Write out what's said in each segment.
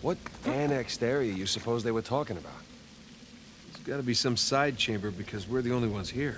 What annexed area you suppose they were talking about? There's gotta be some side chamber because we're the only ones here.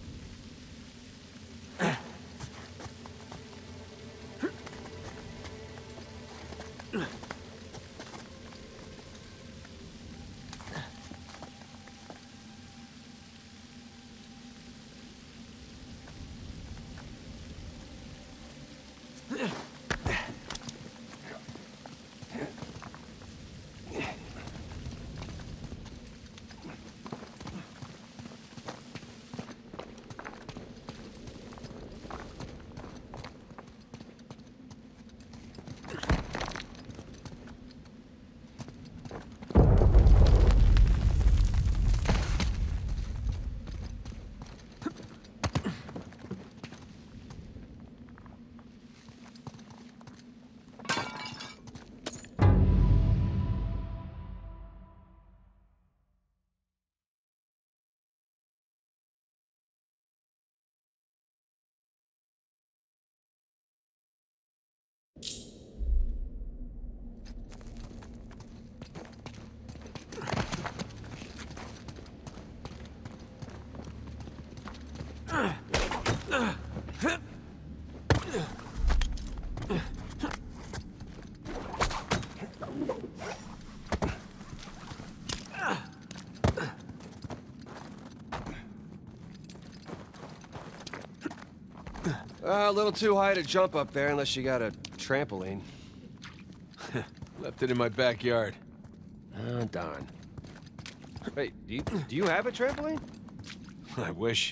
A little too high to jump up there unless you got a trampoline. Left it in my backyard. Oh, darn. Wait, do you have a trampoline? I wish.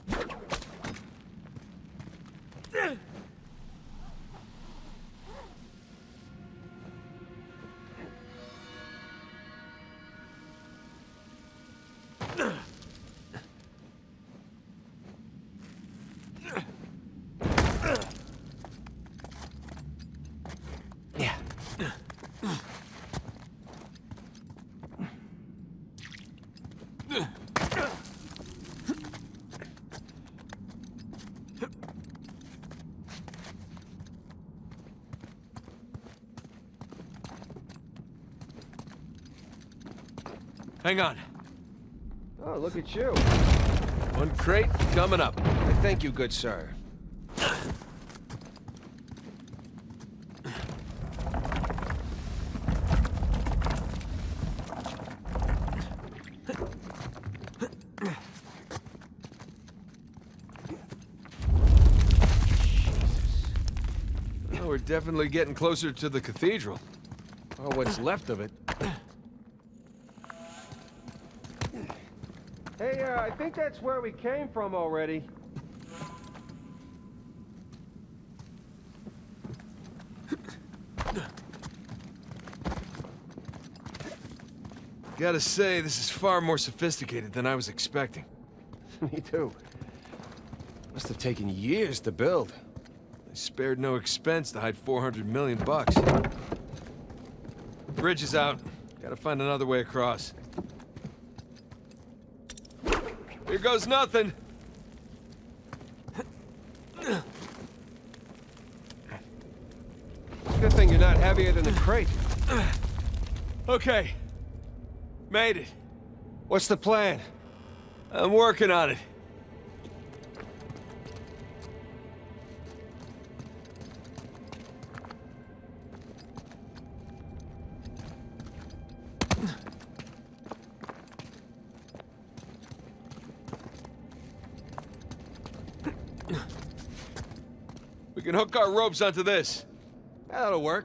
Yeah. Hang on. Oh, look at you. One crate coming up. Thank you, good sir. Well, we're definitely getting closer to the cathedral. Oh, what's left of it. Hey, I think that's where we came from already. Gotta say, this is far more sophisticated than I was expecting. Me too. Must have taken years to build. They spared no expense to hide 400 million bucks. Bridge is out. Gotta find another way across. Here goes nothing. Good thing you're not heavier than the crate. Okay. Made it. What's the plan? I'm working on it. We can hook our ropes onto this. That'll work.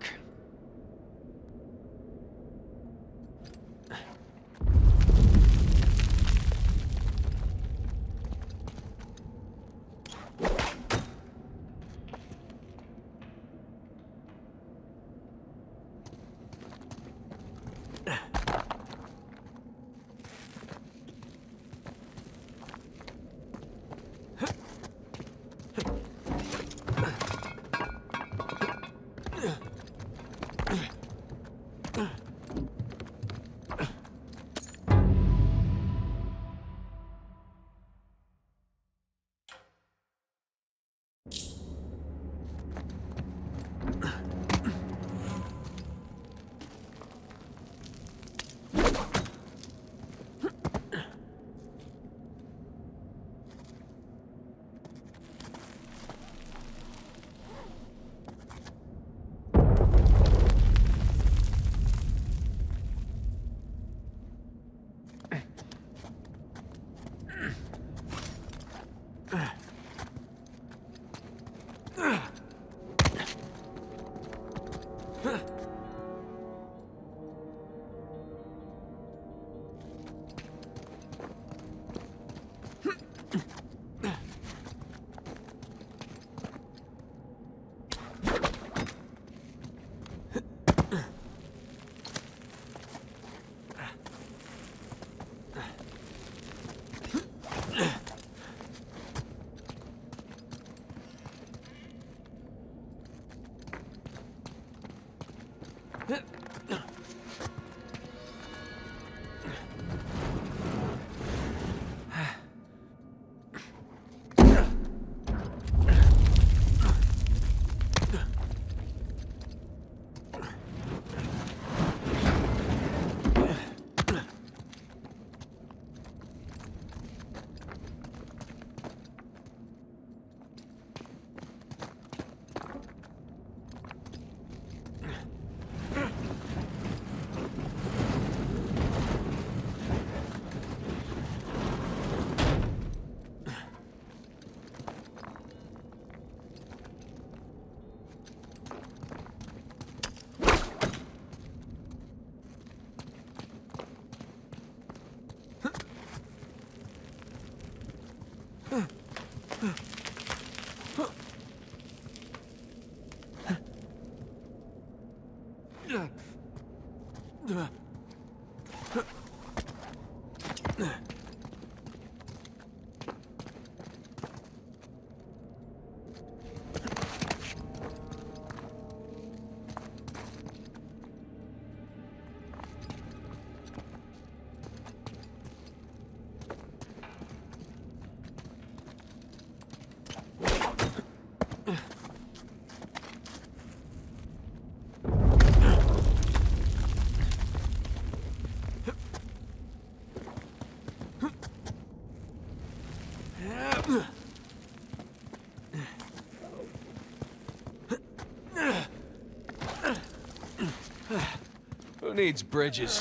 Who needs bridges?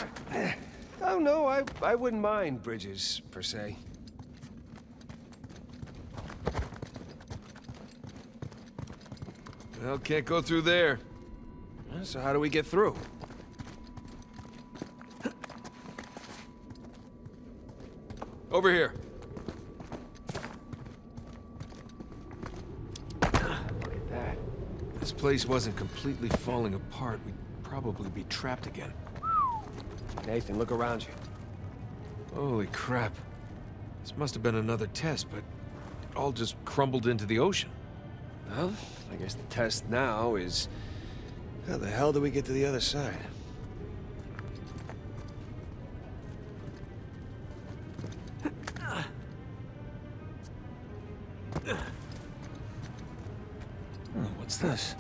Oh, no, I wouldn't mind bridges, per se. Well, can't go through there. So how do we get through? Over here. Look at that. If this place wasn't completely falling apart, we'd probably be trapped again. Nathan, look around you. Holy crap. This must have been another test, but it all just crumbled into the ocean. Well, I guess the test now is... how the hell do we get to the other side? Oh, what's this?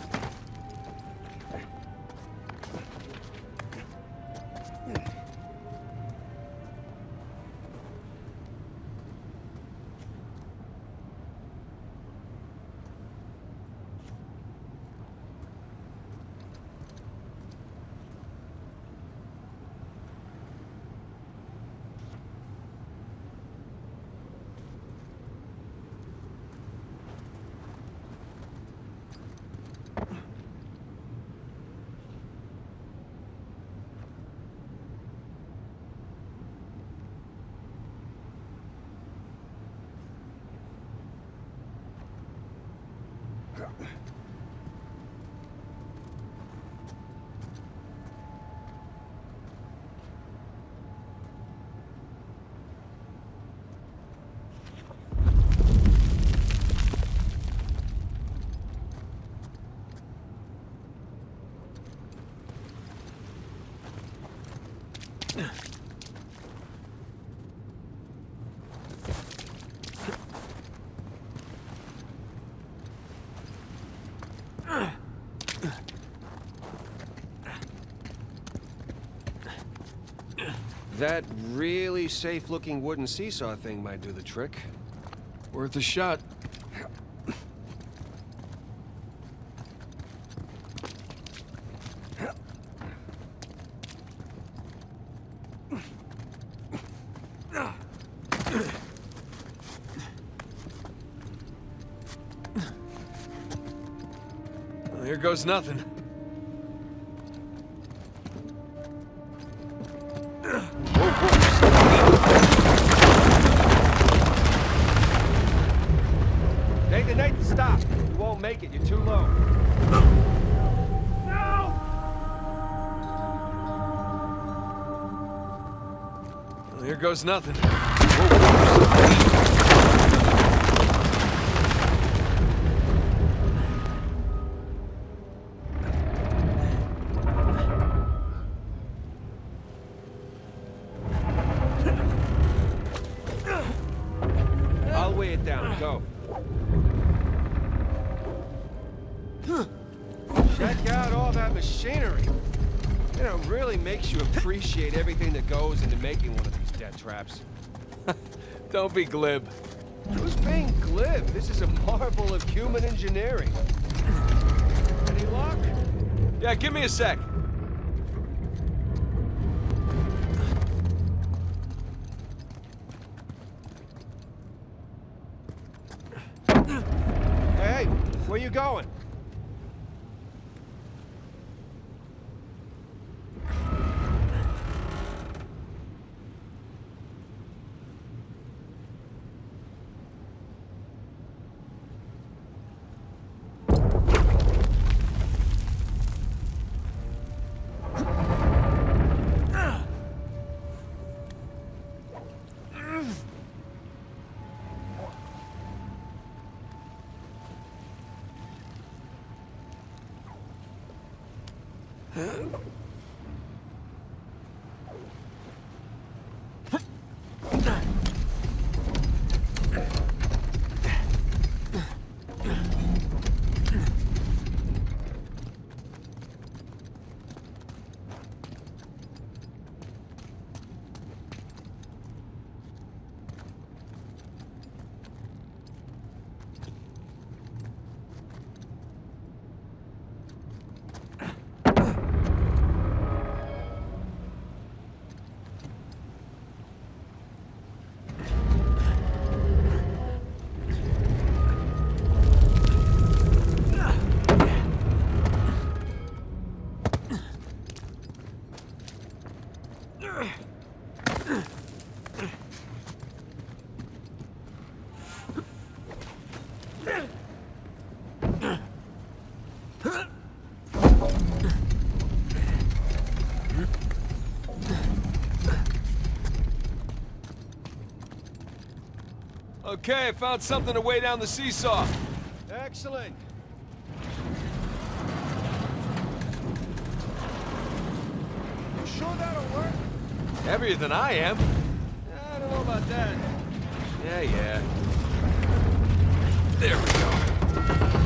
That really safe-looking wooden seesaw thing might do the trick. Worth a shot. Well, here goes nothing. Nathan, stop! You won't make it. You're too low. Well, here goes nothing. I'll weigh it down. Go. Check out all that machinery. You know, it really makes you appreciate everything that goes into making one of these death traps. Don't be glib. Who's being glib? This is a marvel of human engineering. Any luck? Yeah, give me a sec. Hey, where you going? Okay, I found something to weigh down the seesaw. Excellent. You sure that'll work? Heavier than I am. I don't know about that. Yeah. There we go.